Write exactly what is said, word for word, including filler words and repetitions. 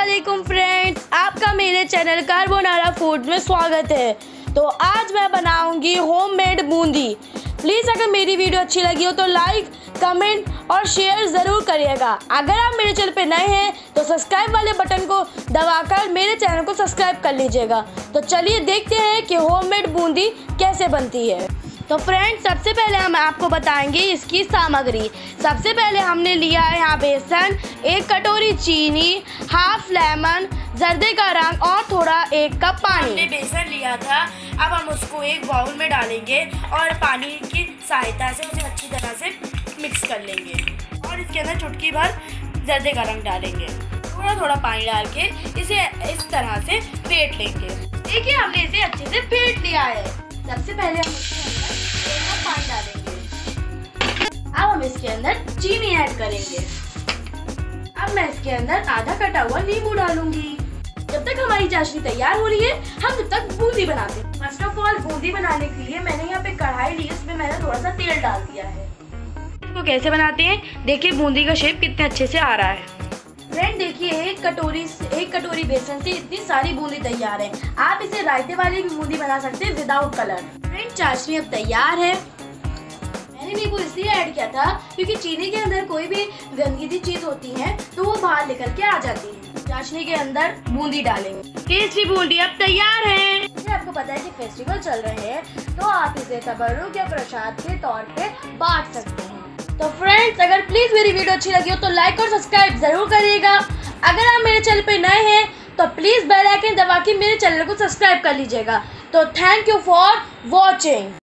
वालेकुम फ्रेंड्स, आपका मेरे चैनल कार्बोनारा फूड में स्वागत है। तो आज मैं बनाऊंगी होममेड बूंदी। प्लीज़ अगर मेरी वीडियो अच्छी लगी हो तो लाइक, कमेंट और शेयर ज़रूर करिएगा। अगर आप मेरे चैनल पे नए हैं तो सब्सक्राइब वाले बटन को दबाकर मेरे चैनल को सब्सक्राइब कर लीजिएगा। तो चलिए देखते हैं कि होममेड बूंदी कैसे बनती है। तो फ्रेंड्स, सबसे पहले हम आपको बताएंगे इसकी सामग्री। सबसे पहले हमने लिया है यहाँ बेसन, एक कटोरी चीनी, हाफ लेमन, जर्दे का रंग और थोड़ा एक कप पानी। हमने बेसन लिया था, अब हम उसको एक बाउल में डालेंगे और पानी की सहायता से उसे अच्छी तरह से मिक्स कर लेंगे और इसके अंदर चुटकी भर जर्दे का रंग डालेंगे। थोड़ा थोड़ा पानी डाल के इसे इस तरह से फेंट लेंगे। देखिए, हमने इसे अच्छे से फेंट लिया है। सबसे पहले हम इसके अंदर एक कप पानी डालेंगे। अब हम इसके अंदर चीनी ऐड करेंगे। अब मैं इसके अंदर आधा कटा हुआ नींबू डालूंगी। जब तक हमारी चाशनी तैयार हो रही है, हम तब तक बूंदी बनाते हैं। फर्स्ट ऑफ ऑल, बूंदी बनाने के लिए मैंने यहाँ पे कढ़ाई ली, उसमें मैंने थोड़ा सा तेल डाल दिया है। इसको कैसे बनाते हैं, देखिए बूंदी का शेप कितने अच्छे से आ रहा है। फ्रेंड देखिए, एक कटोरी एक कटोरी बेसन से इतनी सारी बूंदी तैयार है। आप इसे रायते वाली भी बूंदी बना सकते हैं विदाउट कलर। फ्रेंड, चाशनी अब तैयार है। मैंने नींबू इसलिए ऐड किया था क्योंकि चीनी के अंदर कोई भी गंदगी चीज होती है तो वो बाहर निकल के आ जाती है। चाशनी के अंदर बूंदी डालेंगे। टेस्टी बूंदी अब तैयार है। आपको पता है कि फेस्टिवल चल रहे हैं तो आप इसे तबर्रुक या प्रसाद के तौर पे बांट सकते हैं। तो फ्रेंड्स, अगर प्लीज मेरी वीडियो अच्छी लगी हो तो लाइक और सब्सक्राइब जरूर करिएगा। अगर आप मेरे चैनल पे नए हैं तो प्लीज बेल आइकन दबा के मेरे चैनल को सब्सक्राइब कर लीजिएगा। तो थैंक यू फॉर वॉचिंग।